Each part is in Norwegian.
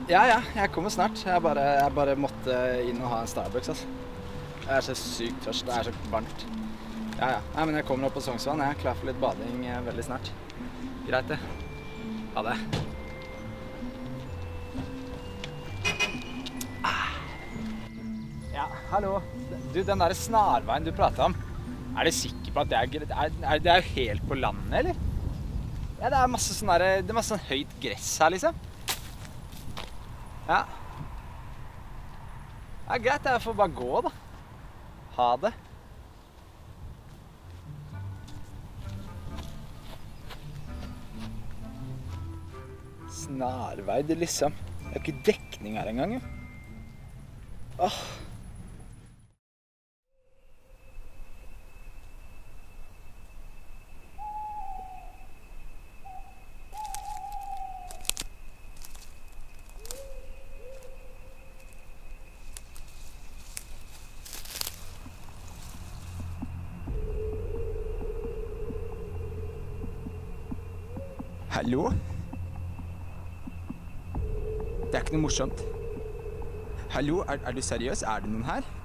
Ja, jeg kommer snart. Jeg bare måtte inn og ha en Starbucks, altså. Jeg er så sykt tørst, det er så varmt. Ja. Nei, men jeg kommer opp på Sognsvann, jeg er klar for litt bading veldig snart. Greit det. Ha det. Ja, hallo. Du, den der snarveien du pratet om, er du sikker på at det er greit? Det er jo helt på landet, eller? Ja, det er masse sånn høyt gress her, liksom. Ja. Ja, greit, jeg får bare gå, da. Ha det. Snarvei, det liksom. Det er jo ikke dekning her engang, jo. Åh. Hallo? Det er ikke noe morsomt. Hallo, er du seriøs? Er det noen her?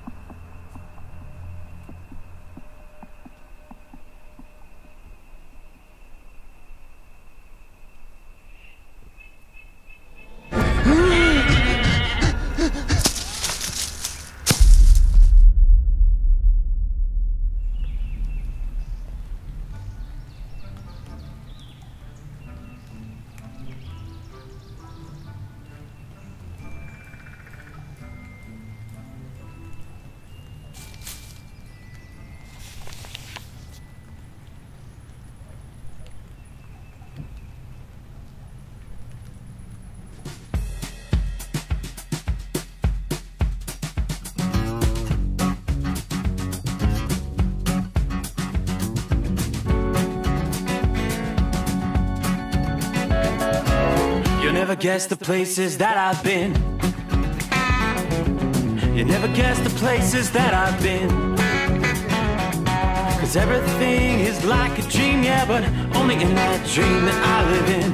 You never guess the places that I've been. You never guess the places that I've been. 'Cause everything is like a dream, yeah, but only in that dream that I live in.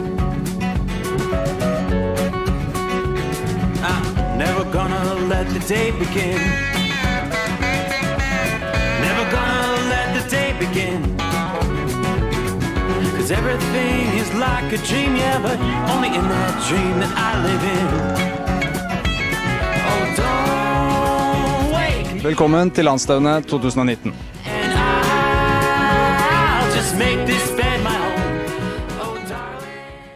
I'm never gonna let the day begin. Never gonna let the day begin. 'Cause everything is like a dream, yeah, but only in that dream that I live in. Oh, don't wake. Velkommen til Landsstevne 2019. And I'll just make this bed my home. Oh, darling.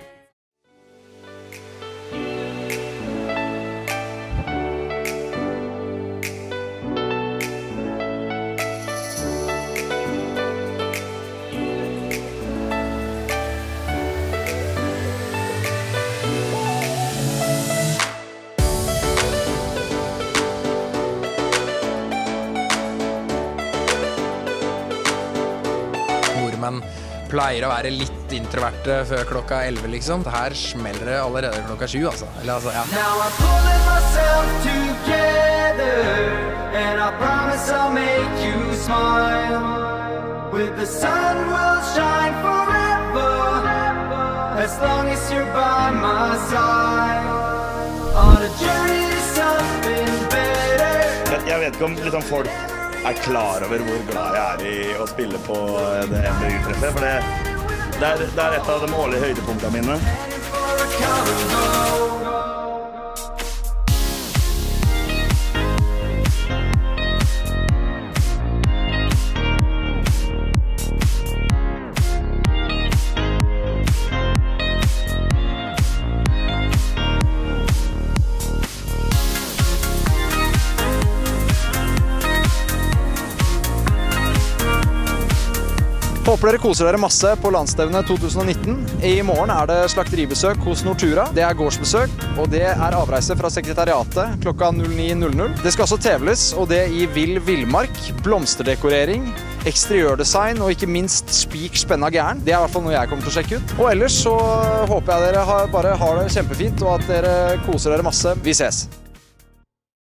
Men pleier å være litt introverte før klokka 11, liksom. Her smeller det allerede klokka 7, altså. Eller, altså, ja. Now I'm pulling myself together, and I promise I'll make you smile. With the sun will shine forever, as long as you're by my side. On a journey to something better. Jeg vet ikke om liksom, folk er klar over hvor glad jeg er i å spille på det MBU-treffet, for det er et av de årlige høydepunktene mine. Håper dere koser dere masse på Landsstevne 2019. I morgen er det slakteribesøk hos Nortura. Det er gårdsbesøk, og det er avreise fra sekretariatet klokka 09:00. Det skal også tevles, og det i vill villmark, blomsterdekorering, eksteriørdesign og ikke minst spik spenna gæren. Det er i hvert fall noe jeg kommer til å sjekke ut. Og ellers så håper jeg dere bare har det kjempefint, og at dere koser dere masse. Vi ses!